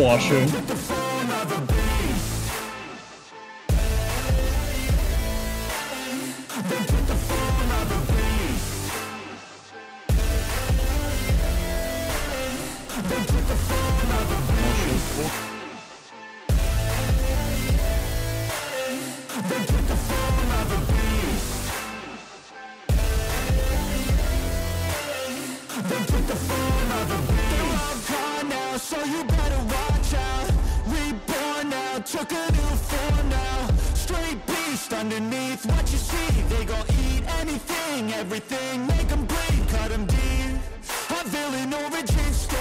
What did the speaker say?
Oh, schön. So you better watch out. Reborn now, took a new form now. Straight beast underneath what you see. They gon' eat anything, everything, make them bleed, cut them deep. A villain origin story.